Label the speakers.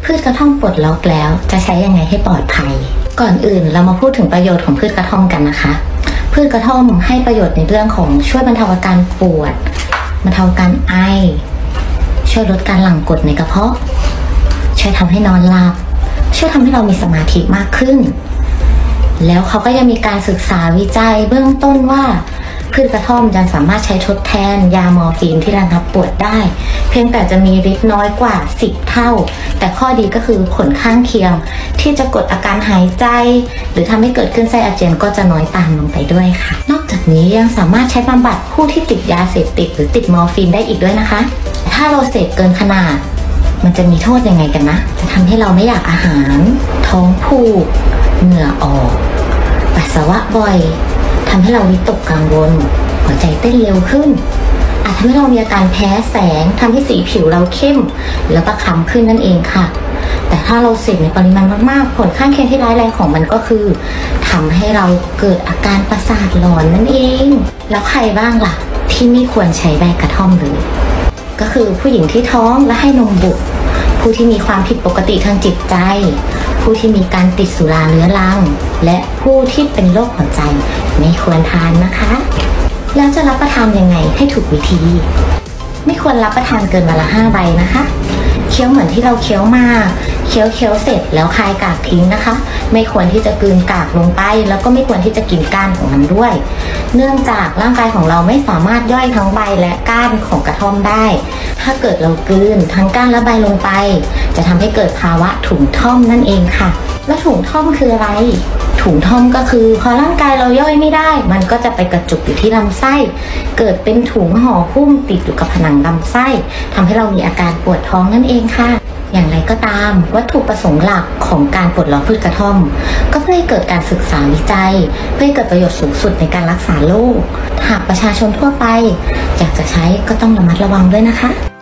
Speaker 1: พืชกระท่อมปลดล็อกแล้วจะใช้ยังไงให้ปลอดภัยก่อนอื่นเรามาพูดถึงประโยชน์ของพืชกระท่อมกันนะคะพืชกระท่อมให้ประโยชน์ในเรื่องของช่วยบรรเทาอาการปวดบรรเทาการไอช่วยลดการหลั่งกรดในกระเพาะช่วยทำให้นอนหลับช่วยทำให้เรามีสมาธิมากขึ้นแล้วเขาก็ยังมีการศึกษาวิจัยเบื้องต้นว่าพืชกระท่อมยังสามารถใช้ทดแทนยามอร์ฟีนที่ระงับปวดได้เพียงแต่จะมีฤทธิ์น้อยกว่า10 เท่าแต่ข้อดีก็คือผลข้างเคียงที่จะกดอาการหายใจหรือทำให้เกิดขึ้นไส้อาเจียนก็จะน้อยตามลงไปด้วยค่ะนอกจากนี้ยังสามารถใช้บำบัดผู้ที่ติดยาเสพติดหรือติดมอร์ฟีนได้อีกด้วยนะคะถ้าเราเสพเกินขนาดมันจะมีโทษยังไงกันนะจะทำให้เราไม่อยากอาหารท้องผูกเหงื่อออกปัสสาวะบ่อยทำให้เราวิตกกังวลหัวใจเต้นเร็วขึ้นอาจทำให้เรามีอาการแพ้แสงทำให้สีผิวเราเข้มแล้วก็คล้ำขึ้นนั่นเองค่ะแต่ถ้าเราเสพในปริมาณมากๆผลข้างเคียงที่ร้ายแรงของมันก็คือทำให้เราเกิดอาการประสาทหลอนนั่นเองแล้วใครบ้างล่ะที่ไม่ควรใช้ใบกระท่อมเลยก็คือผู้หญิงที่ท้องและให้นมบุตรผู้ที่มีความผิดปกติทางจิตใจผู้ที่มีการติดสุราเรื้อรังและผู้ที่เป็นโรคหัวใจไม่ควรทานนะคะแล้วจะรับประทานยังไงให้ถูกวิธีไม่ควรรับประทานเกินวันละ5 ใบนะคะเคี้ยวเหมือนที่เราเคี้ยวมาเคี้ยวเสร็จแล้วคายกากทิ้งนะคะไม่ควรที่จะกลืนกากลงไปแล้วก็ไม่ควรที่จะกินก้านของมันด้วยเนื่องจากร่างกายของเราไม่สามารถย่อยทั้งใบและก้านของกระท่อมได้ถ้าเกิดเรากลืนทั้งก้านและใบลงไปจะทำให้เกิดภาวะถุงท่อมนั่นเองค่ะแล้วถุงท่อมคืออะไรถุงท่อมก็คือพอร่างกายเราย่อยไม่ได้มันก็จะไปกระจุกอยู่ที่ลำไส้เกิดเป็นถุงห่อหุ้มติดอยู่กับผนังลำไส้ทำให้เรามีอาการปวดท้องนั่นเองค่ะอย่างไรก็ตามวัตถุประสงค์หลักของการปลดล็อกพืชกระท่อมก็เพื่อให้เกิดการศึกษาวิจัยเพื่อให้เกิดประโยชน์สูงสุดในการรักษาโรคหากประชาชนทั่วไปอยากจะใช้ก็ต้องระมัดระวังด้วยนะคะ